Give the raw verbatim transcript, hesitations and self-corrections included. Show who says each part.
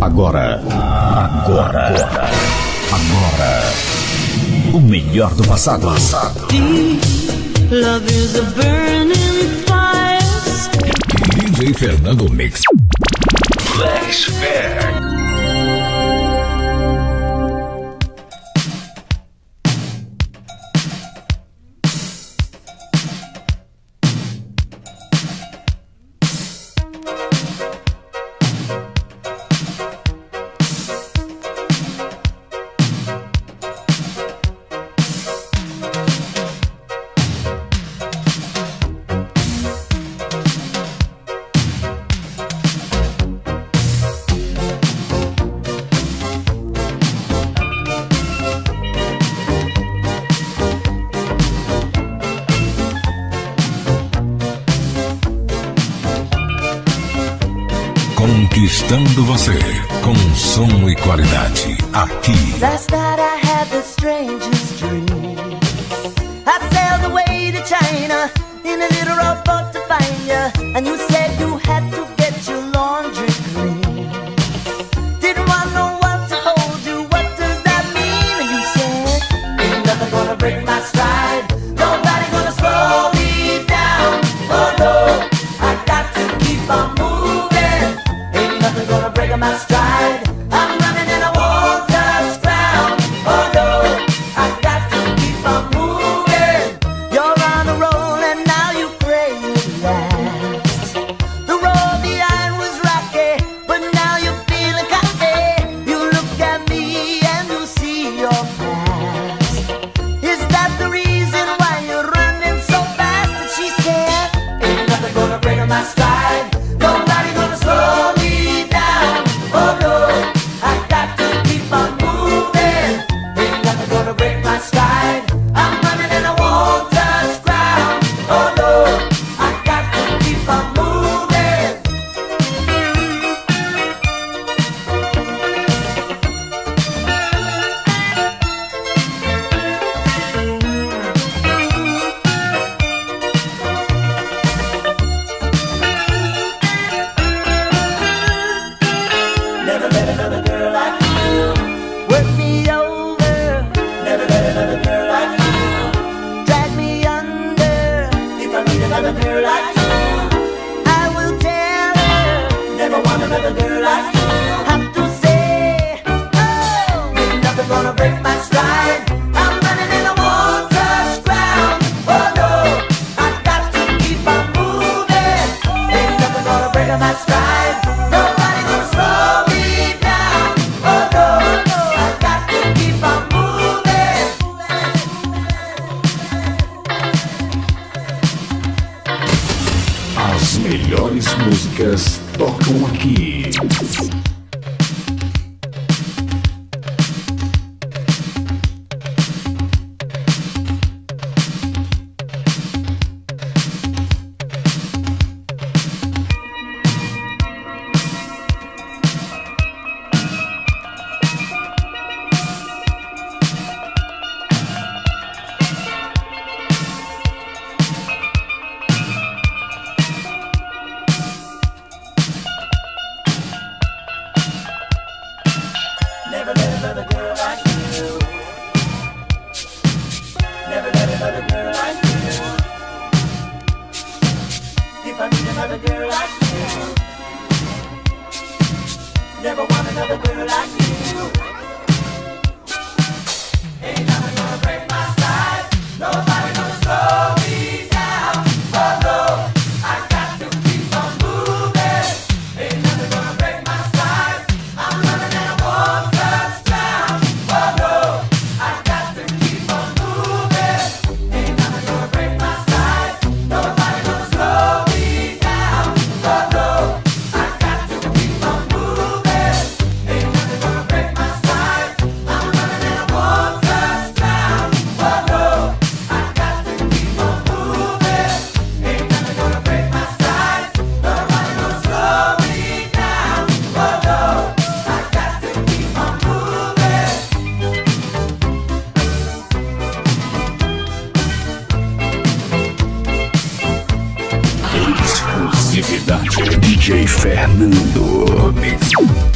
Speaker 1: Agora, agora, agora, agora, o melhor do passado.
Speaker 2: Deep love is a burning fire.
Speaker 1: D J Fernando Mix. Flashback. Conquistando você com som e qualidade aqui.
Speaker 3: Last night I had the strangest dream. I sailed away to China in a little rowboat to find you, and you said you had to get your laundry clean. Didn't want no one to hold you. What does that mean? And you said, ain't nothing gonna break my stride. Nobody gonna slow me down. Oh no, I got to keep on moving. Nothing gonna break my stride. I'm running and I won't touch ground. Oh no, I got to keep on moving. You're on a roll and now you pray it lasts. The road behind was rocky, but now you're feeling cocky. You look at me and you see your past. Is that the reason why you're running so fast? And she said, ain't nothing gonna break my stride. Nobody gonna slow me. Oh no, I got to keep on moving. Ain't nothing gonna break my stride. I'm running and I won't touch ground. Oh no, I got to keep on moving. Never let another girl like you work me over. Never let another girl like you drag me under. If I meet another girl like you, I will tell her. Never want another girl like you. Have to say, oh, ain't nothing gonna break my stride. I'm running and I won't touch ground. Oh no, I got to keep on moving. Ain't nothing gonna break my stride. Nobody gonna slow me.
Speaker 1: As melhores músicas tocam aqui. Never let another girl like you. Never let another girl like you. If I meet another girl like you, never want another girl like you. Ain't nothing gonna break my stride. Nobody gonna slow me down. Oh no, I got to keep on moving. Ain't nothing gonna break my stride. I'm running and I won't touch ground. Oh no, I got to keep on moving. Ain't nothing gonna break my stride. Nobody gonna slow me down. Oh no, I got to keep on moving. Ain't nothing gonna break my stride. I'm running and I won't touch ground. Oh no, I got to keep on moving. Ain't nothing gonna break my stride. Nobody gonna slow me down. Oh no, I got to keep on moving. Exclusividade D J Fernando Mix.